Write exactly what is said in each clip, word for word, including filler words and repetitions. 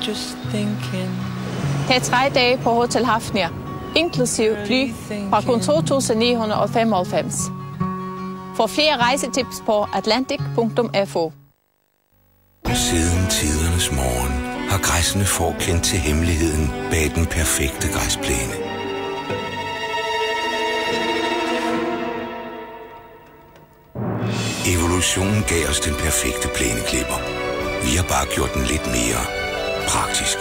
just thinking. Tag tre dage på Hotel Hafnia, inklusiv fly fra kun to tusind ni hundrede og femoghalvfems. For flere rejsetips på atlantic punktum f o. Siden tidernes morgen har græssende får kendt til hemmeligheden bag den perfekte græsplæne. Evolutionen gav os den perfekte plæneklipper. Vi har bare gjort den lidt mere praktisk.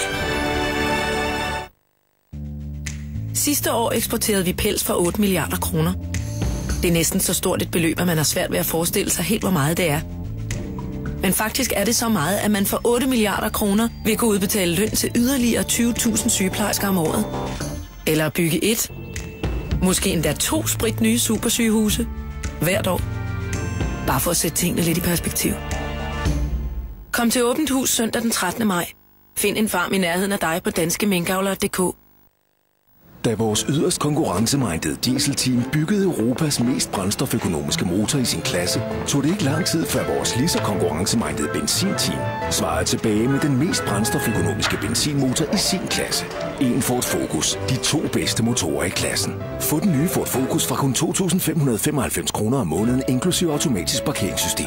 Sidste år eksporterede vi pels for otte milliarder kroner. Det er næsten så stort et beløb, at man har svært ved at forestille sig helt, hvor meget det er. Men faktisk er det så meget, at man for otte milliarder kroner vil kunne udbetale løn til yderligere tyve tusind sygeplejersker om året. Eller bygge et, måske endda to sprit nye supersygehuse hvert år. Bare for at sætte tingene lidt i perspektiv. Kom til Åbent Hus søndag den trettende maj. Find en farm i nærheden af dig på danske minkavlere punktum d k. Da vores yderst konkurrencemindede dieselteam byggede Europas mest brændstoføkonomiske motor i sin klasse, tog det ikke lang tid før vores lige så konkurrencemindede benzinteam svarede tilbage med den mest brændstoføkonomiske benzinmotor i sin klasse. En Ford Focus, de to bedste motorer i klassen. Få den nye Ford Focus fra kun to tusind fem hundrede femoghalvfems kroner om måneden, inklusiv automatisk parkeringssystem.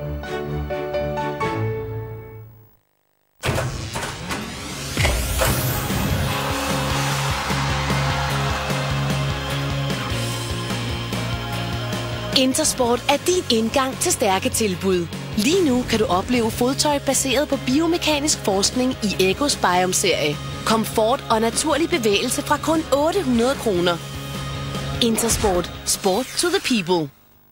Intersport er din indgang til stærke tilbud. Lige nu kan du opleve fodtøj baseret på biomekanisk forskning i Ecos Biome-serie. Komfort og naturlig bevægelse fra kun otte hundrede kroner. Intersport. Sport to the people.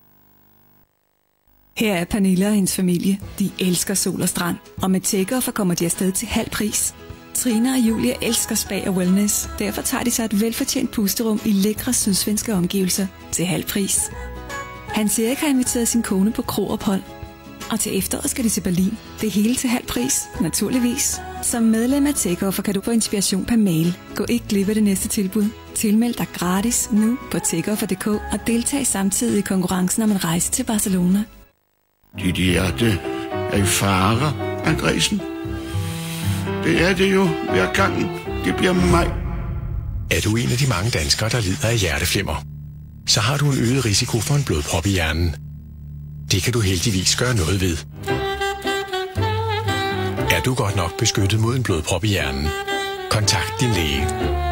Her er Pernille og hendes familie. De elsker sol og strand. Og med take-offer kommer de afsted til halv pris. Trine og Julia elsker spa og wellness. Derfor tager de sig et velfortjent pusterum i lækre sydsvenske omgivelser til halv pris. Hans Erik har inviteret sin kone på kroophold. Og til efteråret skal de til Berlin. Det hele til halv pris, naturligvis. Som medlem af Takeoffer kan du få inspiration per mail. Gå ikke glip af det næste tilbud. Tilmeld dig gratis nu på takeoffer punktum d k og deltag samtidig i konkurrencen om en rejse til Barcelona. Dit hjerte er i fare, Andresen. Det er det jo hver gang. Det bliver mig. Er du en af de mange danskere, der lider af hjerteflimmer? Så har du en øget risiko for en blodprop i hjernen. Det kan du heldigvis gøre noget ved. Er du godt nok beskyttet mod en blodprop i hjernen? Kontakt din læge.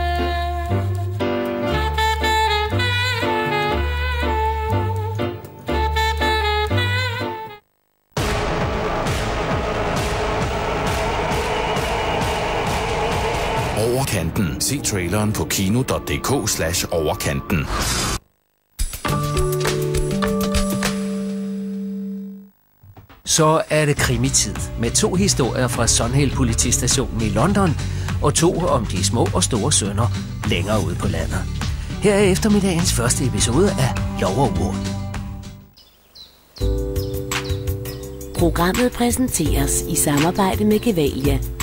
Overkanten. Se traileren på kino punktum d k slash overkanten. Så er det krimitid med to historier fra Sundhill politistationen i London og to om de små og store sønner længere ude på landet. Her er eftermiddagens første episode af Lov og Ord. Programmet præsenteres i samarbejde med Gevalia.